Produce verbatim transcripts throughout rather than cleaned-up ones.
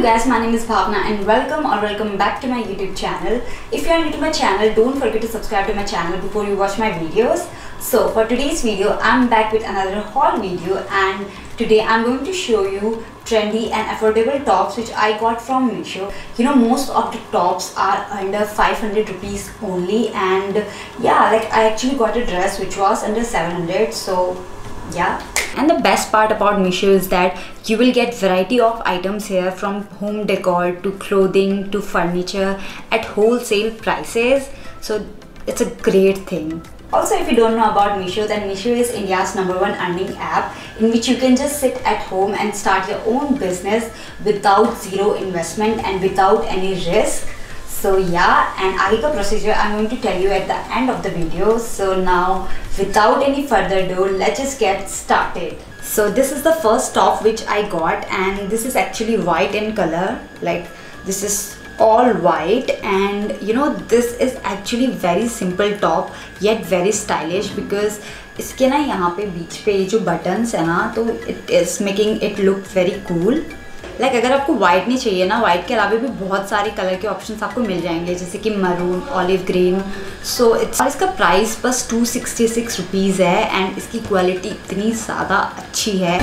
you guys, my name is Bhavna and welcome or welcome back to my YouTube channel. If you are new to my channel, don't forget to subscribe to my channel before you watch my videos. So for today's video, I'm back with another haul video, and today I'm going to show you trendy and affordable tops which I got from Meesho. You know, most of the tops are under five hundred rupees only, and yeah, like I actually got a dress which was under seven hundred, so yeah. And the best part about Meesho is that you will get variety of items here, from home decor to clothing to furniture at wholesale prices. So it's a great thing. Also, if you don't know about Meesho, then Meesho is India's number one earning app in which you can just sit at home and start your own business without zero investment and without any risk. So yeah, and आगे का procedure I'm going to tell you at the end of the video. So now, without any further ado, let's just get started. So this is the first top which I got, and this is actually white in color. Like, this is all white, and you know, this is actually very simple top yet very stylish, because इसके ना यहाँ पे बीच पे ये जो buttons है ना, तो it is making it look very cool. Like like, अगर आपको वाइट नहीं चाहिए ना, वाइट के अलावा भी बहुत सारे कलर के ऑप्शंस आपको मिल जाएंगे, जैसे कि maroon, olive green. So it's और इसका प्राइस बस टू सिक्सटी सिक्स रुपीज़ है, एंड इसकी क्वालिटी इतनी ज़्यादा अच्छी है.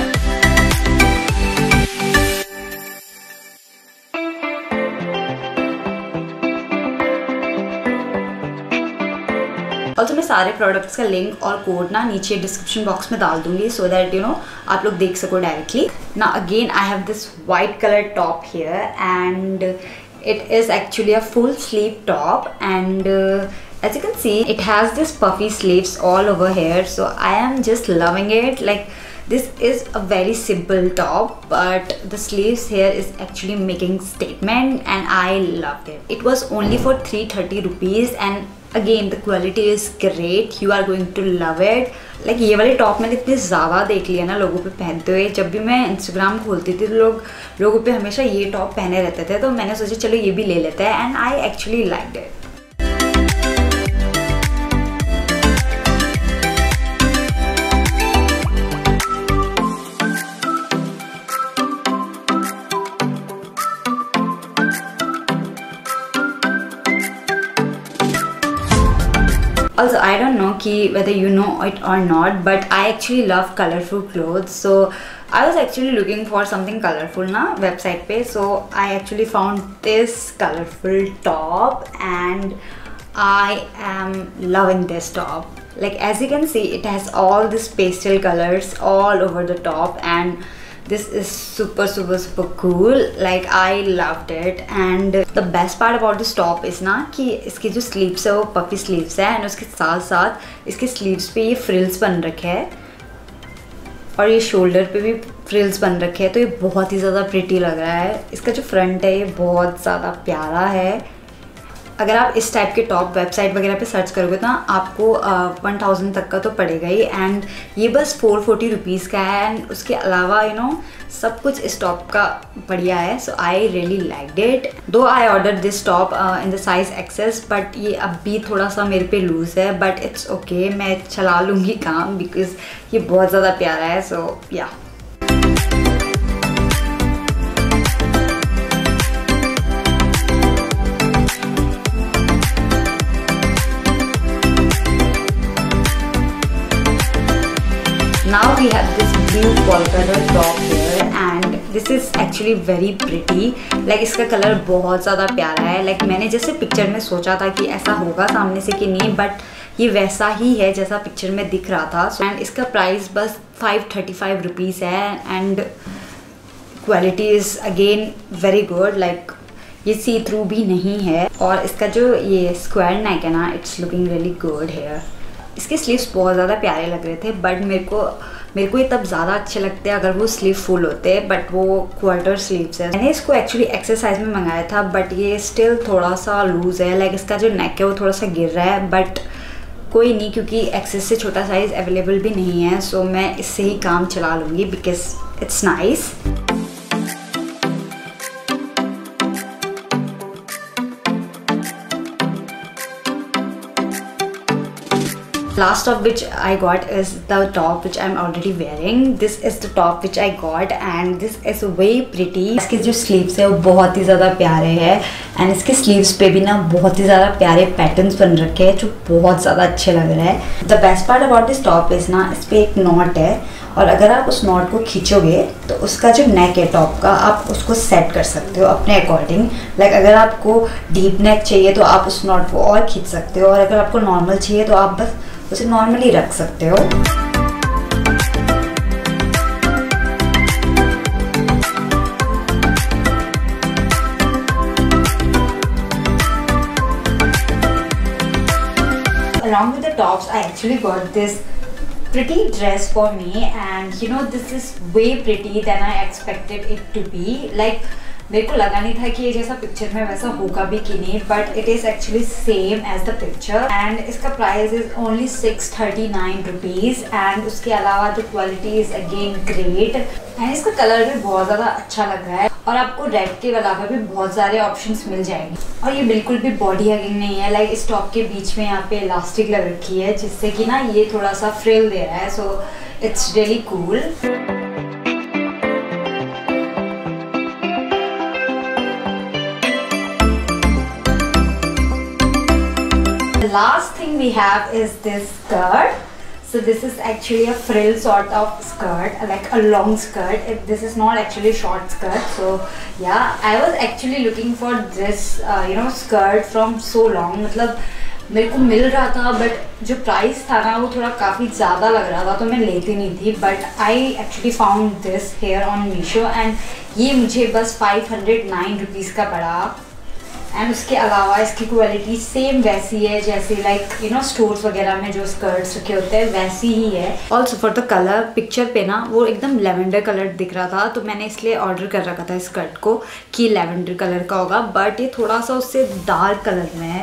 ऑल्सो मैं सारे प्रोडक्ट्स का लिंक और कोड ना नीचे डिस्क्रिप्शन बॉक्स में डाल दूंगी, सो दैट यू नो आप लोग देख सको डायरेक्टली. ना again I have this white colour top here, and it is actually a full sleeve top, and as you can see it has this puffy sleeves all over here, so I am just loving it. Like, this is a very simple top, but the sleeves here is actually making statement, and I loved it. It was only for three thirty rupees, and again the quality is great. You are going to love it. Like, ये वाले top मैंने इतने ज़्यादा देख लिया ना लोगों पे पहनते हुए. जब भी मैं इंस्टाग्राम खोलती थी तो लोग लोगों पे हमेशा ये टॉप पहने रहते थे, तो मैंने सोचा चलो ये भी ले लेते हैं, and I actually liked it. Also, I don't know ki whether you know it or not, but I actually love colorful clothes. So I was actually looking for something colorful na website pe. So I actually found this colorful top, and I am loving this top. Like, as you can see, it has all these pastel colors all over the top, and this is super super super cool. Like, I loved it. And the best part about this top is ना कि इसके जो sleeves है वो puffy sleeves है, and उसके साथ साथ इसके sleeves पे ये frills बन रखे हैं, और ये shoulder पे भी frills बन रखे हैं, तो ये बहुत ही ज़्यादा pretty लग रहा है. इसका जो front है ये बहुत ज़्यादा प्यारा है. अगर आप इस टाइप के टॉप वेबसाइट वगैरह पे सर्च करोगे तो आपको वन uh, थाउजेंड तक का तो पड़ेगा ही, एंड ये बस फोर फोर्टी रुपीज़ का है. एंड उसके अलावा यू नो सब कुछ इस टॉप का बढ़िया है. So I really liked it. Though I order this top in the size XS, but ये अब भी थोड़ा सा मेरे पे लूज़ है, बट इट्स ओके, मैं चला लूँगी काम, बिकॉज ये बहुत ज़्यादा प्यारा है. सो या now we have this blue polka dot top here, and this is actually very pretty. Like, इसका कलर बहुत ज़्यादा प्यारा है. Like, मैंने जैसे पिक्चर में सोचा था कि ऐसा होगा सामने से कि नहीं, बट ये वैसा ही है जैसा पिक्चर में दिख रहा था. एंड so, इसका प्राइस बस फाइव थर्टी फाइव रुपीज़ है, and quality is again very good. Like, ये सी थ्रू भी नहीं है, और इसका जो ये स्क्वायर नेक है ना, it's looking really good here. इसके स्लीव्स बहुत ज़्यादा प्यारे लग रहे थे, बट मेरे को मेरे को ये तब ज़्यादा अच्छे लगते हैं अगर वो स्लीव फुल होते हैं, बट वो क्वार्टर स्लीव्स है. मैंने इसको एक्चुअली एक्सरसाइज में मंगाया था, बट ये स्टिल थोड़ा सा लूज़ है. लाइक, इसका जो नेक है वो थोड़ा सा गिर रहा है, बट कोई नहीं, क्योंकि एक्सेस से छोटा साइज़ अवेलेबल भी नहीं है. सो मैं इससे ही काम चला लूँगी, because it's nice. Last top which I got is the top which I'm already wearing. This is the top which I got and this is way pretty. इसके जो sleeves है वो बहुत ही ज़्यादा प्यारे हैं and इसके sleeves पे भी ना बहुत ही ज़्यादा प्यारे पैटर्न्स बन रखे हैं जो बहुत ज़्यादा अच्छे लग रहे हैं. The best part about this top is ना इस पे एक नॉट है और अगर आप उस नॉट को खींचोगे तो उसका जो नेक है टॉप का आप उसको सेट कर सकते हो अपने अकॉर्डिंग. लाइक अगर आपको डीप नेक चाहिए तो आप उस नॉट को और खींच सकते हो और अगर आपको नॉर्मल चाहिए तो आप बस उसे नॉर्मली रख सकते हो. Along with the tops, I actually got this pretty dress for me and you know this is way pretty than I expected it to be. Like मेरे को लगा नहीं था कि ये जैसा पिक्चर में वैसा होगा भी कि नहीं, but it is actually same as the picture and इसका price is only six thirty nine rupees and उसके अलावा the quality is again great and इसका कलर भी बहुत ज़्यादा अच्छा लग रहा है और आपको रेड के अलावा भी बहुत सारे ऑप्शंस मिल जाएंगे और ये बिल्कुल भी बॉडी हगिंग नहीं है. लाइक इस टॉप के बीच में यहाँ पे इलास्टिक लग रखी है जिससे कि ना ये थोड़ा सा फ्रिल दे रहा है, so it's really cool. The last thing we have is this skirt. So this is actually a frill sort of skirt, like a long skirt. It, this is not actually short skirt. So yeah, I was actually looking for this, uh, you know, skirt from so long. मतलब मेरे को मिल रहा था but जो price था ना वो थोड़ा काफ़ी ज़्यादा लग रहा था तो मैं लेती नहीं थी. But I actually found this here on Meesho and ये मुझे बस फाइव हंड्रेड नाइन रुपीज़ का पड़ा एंड उसके अलावा इसकी क्वालिटी सेम वैसी है जैसे लाइक यू नो स्टोर्स वगैरह में जो स्कर्ट्स रखे होते हैं वैसी ही है. Also for the colour picture पे ना वो एकदम लेवेंडर कलर दिख रहा था तो मैंने इसलिए ऑर्डर कर रखा था स्कर्ट को कि लेवेंडर कलर का होगा, बट ये थोड़ा सा उससे डार्क कलर में है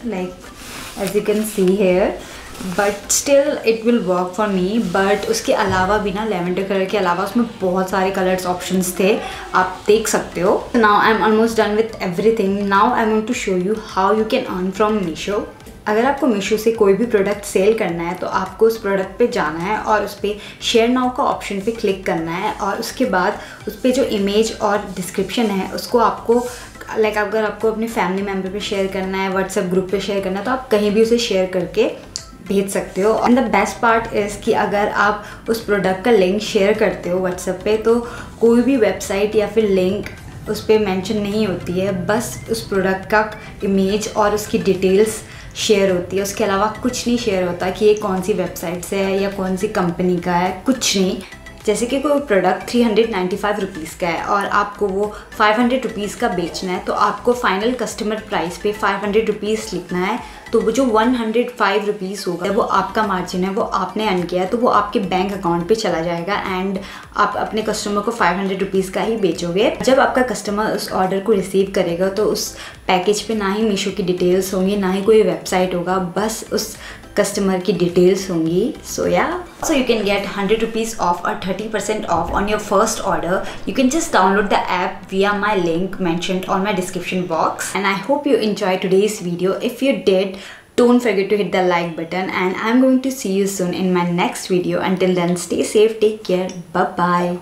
like as you can see here, but still it will work for me. But उसके अलावा भी ना लेवेंडर कलर के अलावा उसमें बहुत सारे कलर्स ऑप्शंस थे, आप देख सकते हो. Now I am almost done with everything. Now I want to show you how you can earn from Meesho. अगर आपको मीशो से कोई भी प्रोडक्ट सेल करना है तो आपको उस प्रोडक्ट पे जाना है और उस पर शेयर नाउ का ऑप्शन पे क्लिक करना है और उसके बाद उस पर जो इमेज और डिस्क्रिप्शन है उसको आपको लाइक like, अगर आपको अपने फैमिली मेम्बर पे शेयर करना है, व्हाट्सएप ग्रुप पे शेयर करना है तो आप कहीं भी उसे शेयर करके भेज सकते हो. And the best part is कि अगर आप उस प्रोडक्ट का लिंक शेयर करते हो व्हाट्सएप पे तो कोई भी वेबसाइट या फिर लिंक उस पर मेंशन नहीं होती है, बस उस प्रोडक्ट का इमेज और उसकी डिटेल्स शेयर होती है. उसके अलावा कुछ नहीं शेयर होता कि ये कौन सी वेबसाइट से है या कौन सी कंपनी का है, कुछ नहीं. जैसे कि कोई product three hundred ninety five rupees का है और आपको वो फाइव हंड्रेड रुपीज़ का बेचना है तो आपको फाइनल कस्टमर प्राइस पे फाइव हंड्रेड रुपीज़ लिखना है. तो वो जो वन हंड्रेड फाइव रुपीज़ होगा वो आपका मार्जिन है, वो आपने अर्न किया है तो वो आपके बैंक अकाउंट पे चला जाएगा एंड आप अपने कस्टमर को फाइव हंड्रेड रुपीज़ का ही बेचोगे. जब आपका कस्टमर उस ऑर्डर को रिसीव करेगा तो उस पैकेज पे ना ही मीशो की डिटेल्स होंगी ना ही कोई वेबसाइट होगा, बस उस कस्टमर की डिटेल्स होंगी. सो या so you can get hundred rupees off और thirty percent off on your first order. You can just download the app via my link mentioned on my description box. And I hope you enjoyed today's video. If you did, don't forget to hit the like button and I'm going to see you soon in my next video. Until then, stay safe, take care, bye bye.